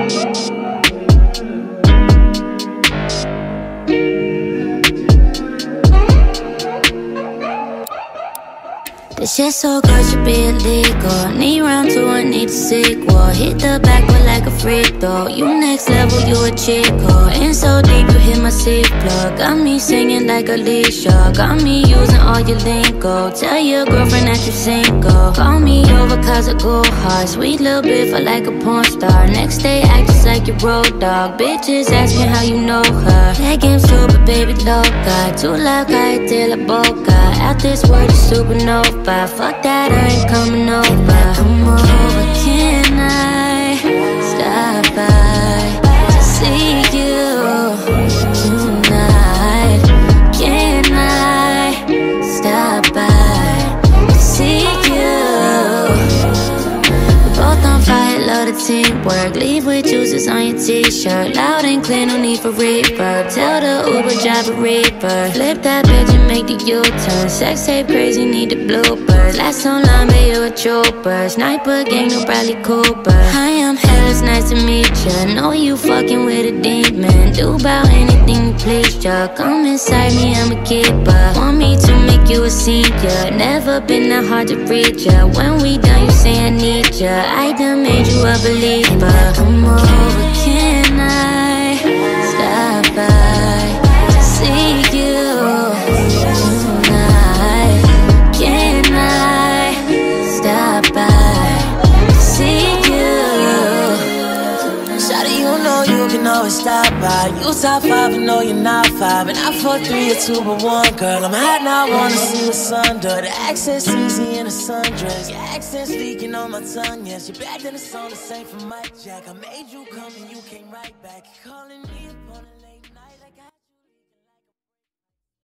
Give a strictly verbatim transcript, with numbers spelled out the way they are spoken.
This shit so good, should be illegal. Need round two, I need a sequel. Hit the backwood like a freak though. You next level, you a chico. In so deep, you hit my seat plug. Got me singing like Alicia. Got me using all your lingo. Tell your girlfriend that you single. Call me over cause I go hard. Sweet little bit for like a porn star. Next day, act just like your road dog. Bitches asking how you know her. That game super, baby, loca. Too loud, cae de la boca. Out this world, you supernova. Fuck that, I ain't coming over. Come over, can I stop by to see you tonight? Can I stop by to see you? We both on fire, love the teamwork. Leave with juices on your t-shirt. Loud and clear, no need for reverb. Tell the Uber driver reaper. Flip that bitch and make the U-turn. Sex tape crazy, need the bloopers. Last so long, but you a trooper. Sniper gang, no Bradley Cooper. Hi, I'm hell, it's nice to meet ya. Know you fucking with a demon. Do about anything to please ya. Come inside me, I'm a keeper. Want me to make you a senior. Never been that hard to reach ya. When we done, you say I need ya. I done made you a believer. Come over, can I stop by to see you tonight? Can I stop by to see you? Shawty, you know you can always stop by. You top five, I know you're not five. And I fuck three or two but one, girl. I'm hot now, I wanna see what's under. The accent's easy in a sundress. Your accent speaking on my tongue, yes. You're back then it's on the same for Mike Jack. I made you come and you came right back. Calling me upon a late